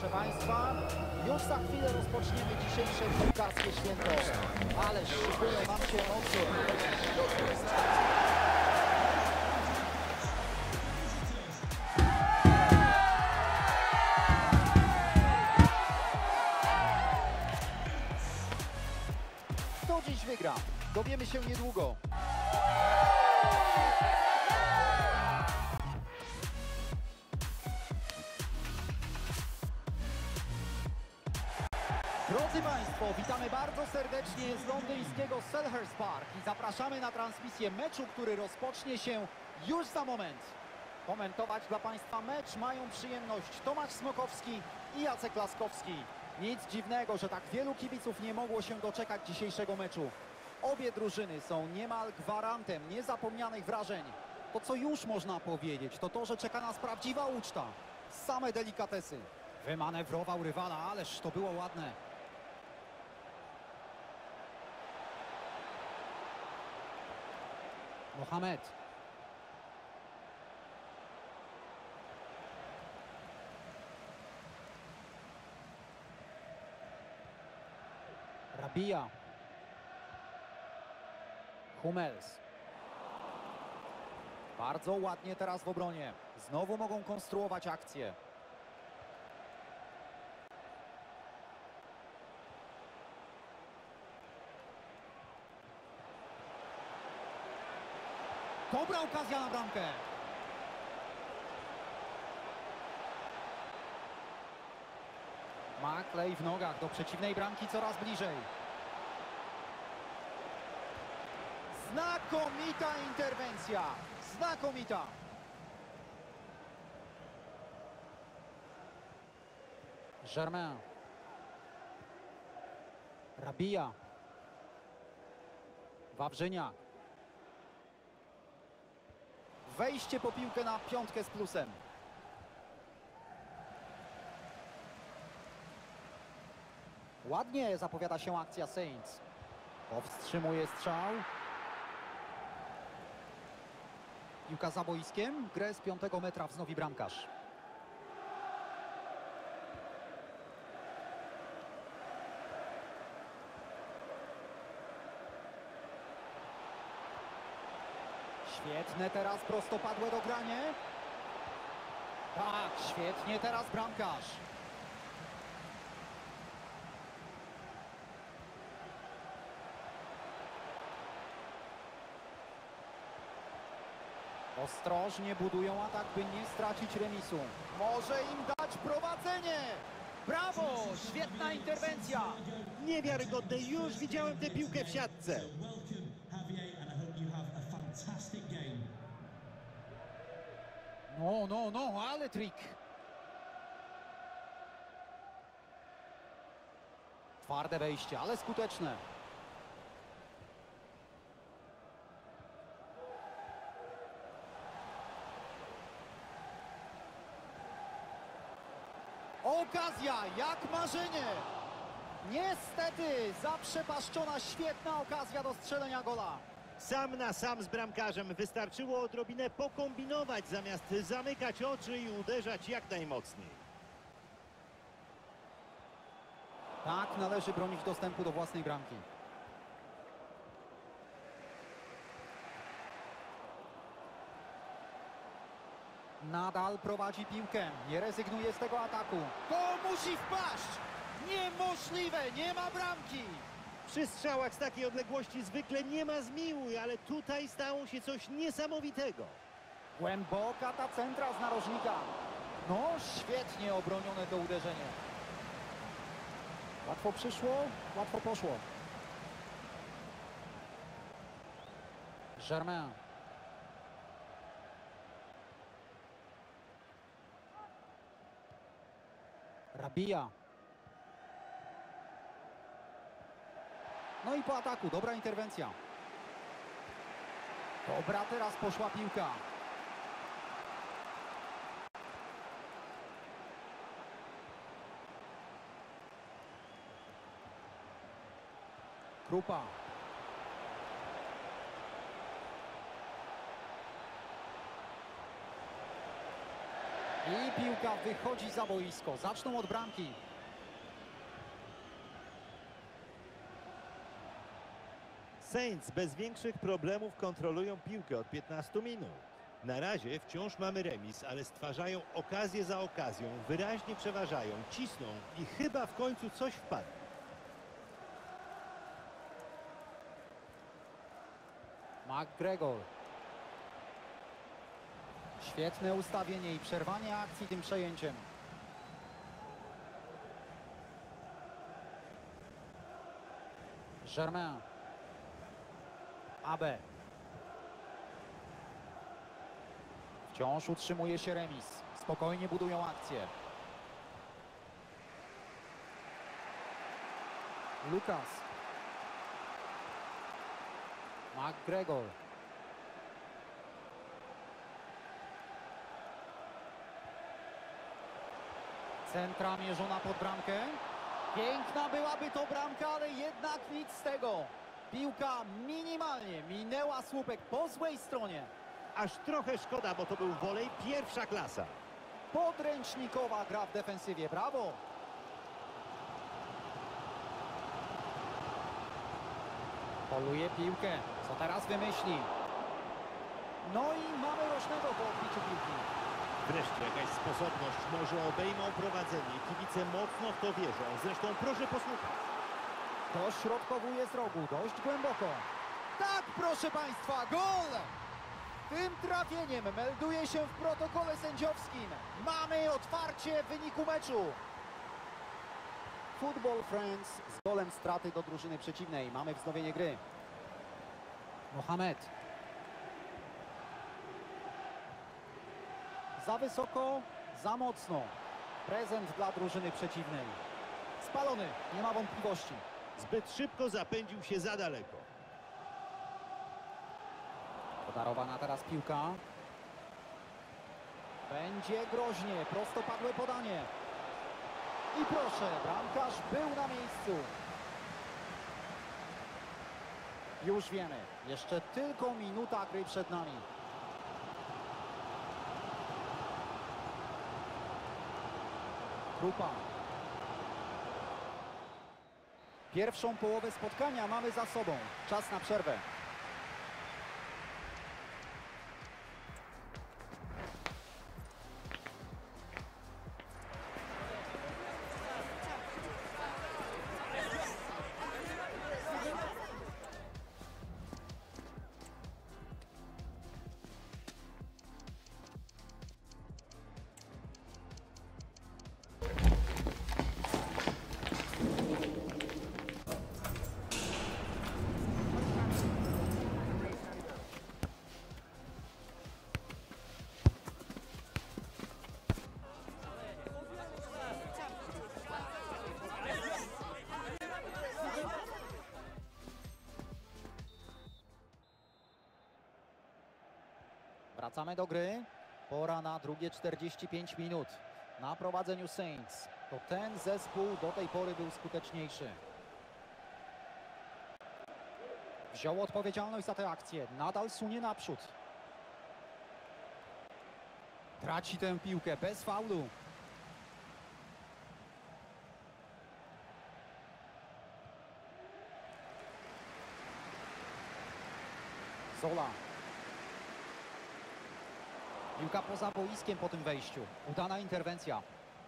Proszę Państwa, już za chwilę rozpoczniemy dzisiejsze piłkarskie święto. Ależ szykują nam się emocje. Kto dziś wygra? Dowiemy się niedługo. Drodzy Państwo, witamy bardzo serdecznie z londyńskiego Selhurst Park i zapraszamy na transmisję meczu, który rozpocznie się już za moment. Komentować dla Państwa mecz mają przyjemność Tomasz Smokowski i Jacek Laskowski. Nic dziwnego, że tak wielu kibiców nie mogło się doczekać dzisiejszego meczu. Obie drużyny są niemal gwarantem niezapomnianych wrażeń. To, co już można powiedzieć, to to, że czeka nas prawdziwa uczta. Same delikatesy. Wymanewrował rywala, ależ to było ładne. Mohamed. Rabia. Hummels. Bardzo ładnie teraz w obronie. Znowu mogą konstruować akcję. Dobra okazja na bramkę. Mackley w nogach do przeciwnej bramki coraz bliżej. Znakomita interwencja. Znakomita. Germain. Rabia. Wawrzyniak. Wejście po piłkę na piątkę z plusem. Ładnie zapowiada się akcja Saints. Powstrzymuje strzał. Piłka za boiskiem. Grę z 5 metra wznowi bramkarz. Świetne teraz prostopadłe dogranie. Tak, świetnie teraz bramkarz. Ostrożnie budują atak, by nie stracić remisu. Może im dać prowadzenie. Brawo! Świetna interwencja. Niewiarygodne, już widziałem tę piłkę w siatce. No, ale trik. Twarde wejście, ale skuteczne. Okazja, jak marzenie. Niestety, zaprzepaszczona świetna okazja do strzelenia gola. Sam na sam z bramkarzem. Wystarczyło odrobinę pokombinować, zamiast zamykać oczy i uderzać jak najmocniej. Tak, należy bronić dostępu do własnej bramki. Nadal prowadzi piłkę, nie rezygnuje z tego ataku. To musi wpaść! Niemożliwe, nie ma bramki! Przy strzałach z takiej odległości zwykle nie ma zmiłuj, ale tutaj stało się coś niesamowitego. Głęboka ta centra z narożnika. No, świetnie obronione to uderzenie. Łatwo przyszło, łatwo poszło. Germain. Rabia. No i po ataku, dobra interwencja. Dobra, teraz poszła piłka. Krupa. I piłka wychodzi za boisko. Zaczną od bramki. Saints bez większych problemów kontrolują piłkę od 15 minut. Na razie wciąż mamy remis, ale stwarzają okazję za okazją, wyraźnie przeważają, cisną i chyba w końcu coś wpadnie. McGregor. Świetne ustawienie i przerwanie akcji tym przejęciem. Germain. Abe. Wciąż utrzymuje się remis. Spokojnie budują akcję. Lucas. McGregor. Centra mierzona pod bramkę. Piękna byłaby to bramka, ale jednak nic z tego. Piłka minimalnie minęła słupek po złej stronie. Aż trochę szkoda, bo to był wolej pierwsza klasa. Podręcznikowa gra w defensywie. Brawo! Poluje piłkę. Co teraz wymyśli? No i mamy rocznego po odbiciu piłki. Wreszcie jakaś sposobność, może obejmą prowadzenie. Kibice mocno w to wierzą. Zresztą proszę posłuchać. Dośrodkowuje z rogu, dość głęboko. Tak, proszę Państwa, gol! Tym trafieniem melduje się w protokole sędziowskim. Mamy otwarcie wyniku meczu. Football Friends z golem straty do drużyny przeciwnej. Mamy wznowienie gry. Mohamed. Za wysoko, za mocno. Prezent dla drużyny przeciwnej. Spalony, nie ma wątpliwości. Zbyt szybko zapędził się za daleko. Podarowana teraz piłka. Będzie groźnie, prostopadłe podanie. I proszę, bramkarz był na miejscu. Już wiemy, jeszcze tylko minuta gry przed nami. Krupa. Pierwszą połowę spotkania mamy za sobą. Czas na przerwę. Wracamy do gry. Pora na drugie 45 minut. Na prowadzeniu Saints. To ten zespół do tej pory był skuteczniejszy. Wziął odpowiedzialność za tę akcję. Nadal sunie naprzód. Traci tę piłkę bez faulu. Zola. Piłka poza boiskiem po tym wejściu. Udana interwencja.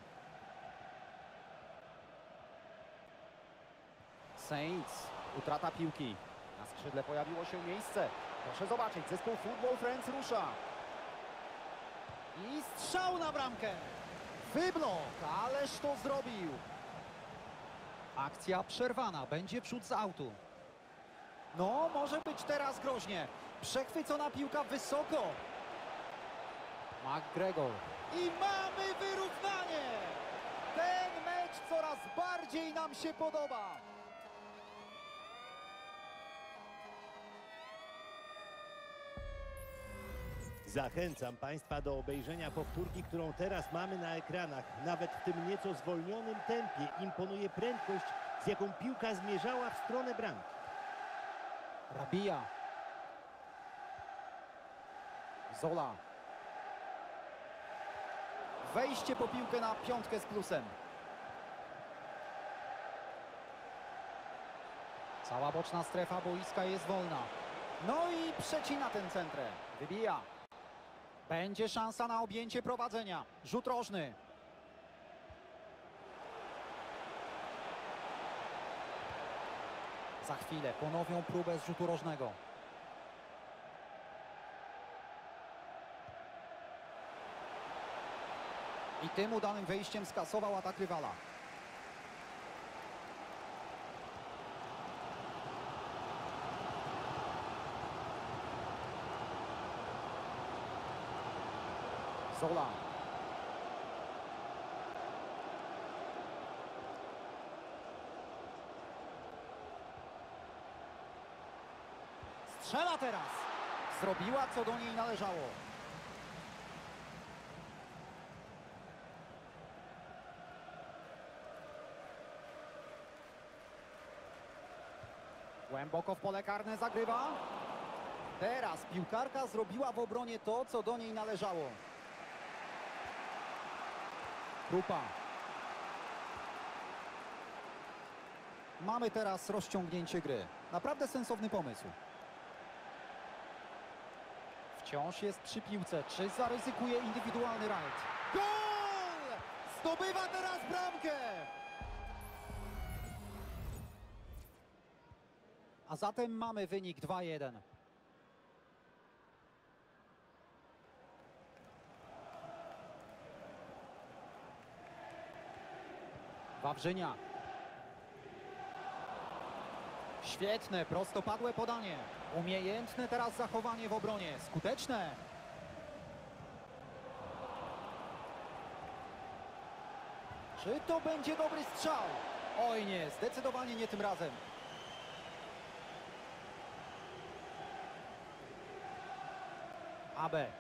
Saints. Utrata piłki. Na skrzydle pojawiło się miejsce. Proszę zobaczyć, zespół Football Friends rusza. I strzał na bramkę. Wyblok, ależ to zrobił. Akcja przerwana. Będzie przód z autu. No, może być teraz groźnie. Przechwycona piłka wysoko. McGregor. I mamy wyrównanie! Ten mecz coraz bardziej nam się podoba. Zachęcam Państwa do obejrzenia powtórki, którą teraz mamy na ekranach. Nawet w tym nieco zwolnionym tempie imponuje prędkość, z jaką piłka zmierzała w stronę bramki. Rabia. Zola. Wejście po piłkę na piątkę z plusem. Cała boczna strefa boiska jest wolna. No i przecina ten centrę. Wybija. Będzie szansa na objęcie prowadzenia. Rzut rożny. Za chwilę ponowią próbę z rzutu rożnego. I tym udanym wejściem skasował atak rywala. Zola. Strzela teraz. Zrobiła, co do niej należało. Głęboko w pole karne zagrywa. Teraz piłkarka zrobiła w obronie to, co do niej należało. Krupa. Mamy teraz rozciągnięcie gry. Naprawdę sensowny pomysł. Wciąż jest przy piłce. Czy zaryzykuje indywidualny rajd? Gol! Zdobywa teraz bramkę! A zatem mamy wynik 2-1. Wawrzynia. Świetne, prostopadłe podanie. Umiejętne teraz zachowanie w obronie. Skuteczne. Czy to będzie dobry strzał? Oj nie, zdecydowanie nie tym razem. Abe.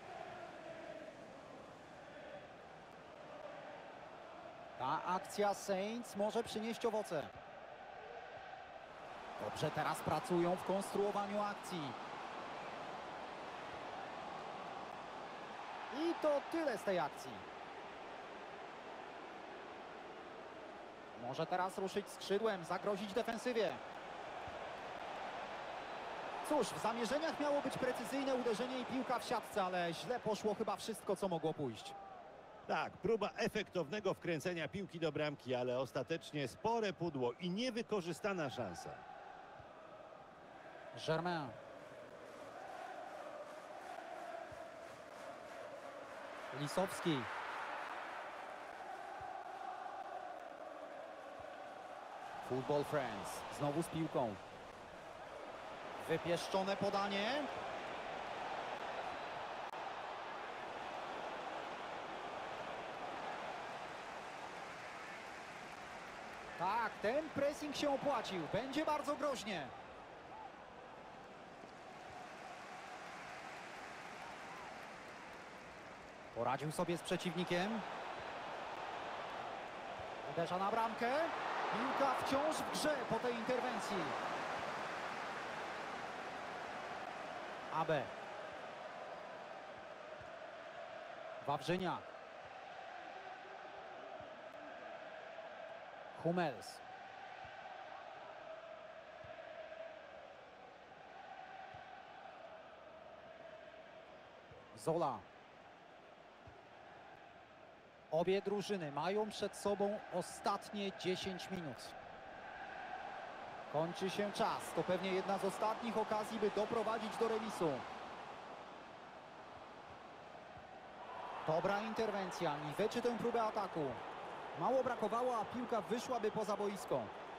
Ta akcja Saints może przynieść owoce. Dobrze teraz pracują w konstruowaniu akcji. I to tyle z tej akcji. Może teraz ruszyć skrzydłem, zagrozić defensywie. Cóż, w zamierzeniach miało być precyzyjne uderzenie i piłka w siatce, ale źle poszło chyba wszystko, co mogło pójść. Tak, próba efektownego wkręcenia piłki do bramki, ale ostatecznie spore pudło i niewykorzystana szansa. Germain. Lisowski. Football Friends. Znowu z piłką. Wypieszczone podanie. Tak, ten pressing się opłacił. Będzie bardzo groźnie. Poradził sobie z przeciwnikiem. Uderza na bramkę. Piłka wciąż w grze po tej interwencji. Abe. Wawrzynia. Hummels. Zola. Obie drużyny mają przed sobą ostatnie 10 minut. Kończy się czas. To pewnie jedna z ostatnich okazji, by doprowadzić do remisu. Dobra interwencja. I wyczy tę próbę ataku. Mało brakowało, a piłka wyszłaby poza boisko.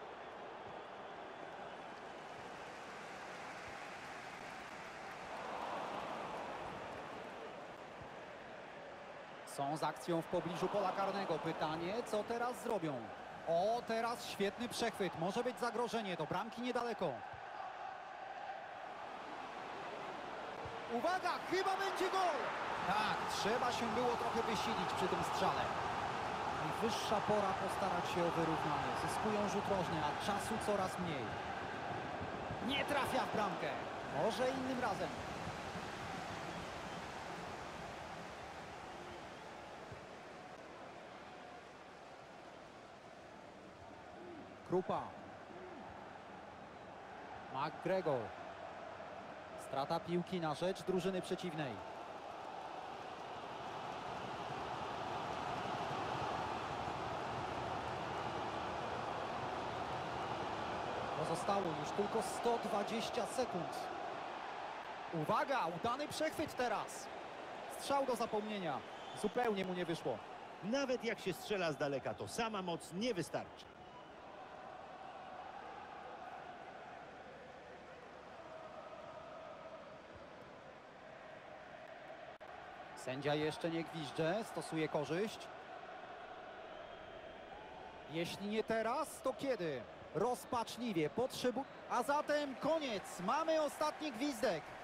Są z akcją w pobliżu pola karnego. Pytanie, co teraz zrobią? O, teraz świetny przechwyt. Może być zagrożenie. Do bramki niedaleko. Uwaga, chyba będzie gol! Tak, trzeba się było trochę wysilić przy tym strzale. Najwyższa pora postarać się o wyrównanie. Zyskują rzut rożny, a czasu coraz mniej. Nie trafia w bramkę. Może innym razem. Krupa. McGregor. Strata piłki na rzecz drużyny przeciwnej. Pozostało już tylko 120 sekund. Uwaga, udany przechwyt teraz. Strzał do zapomnienia. Zupełnie mu nie wyszło. Nawet jak się strzela z daleka, to sama moc nie wystarczy. Sędzia jeszcze nie gwizdże, stosuje korzyść. Jeśli nie teraz, to kiedy? Rozpaczliwie, a zatem koniec. Mamy ostatni gwizdek.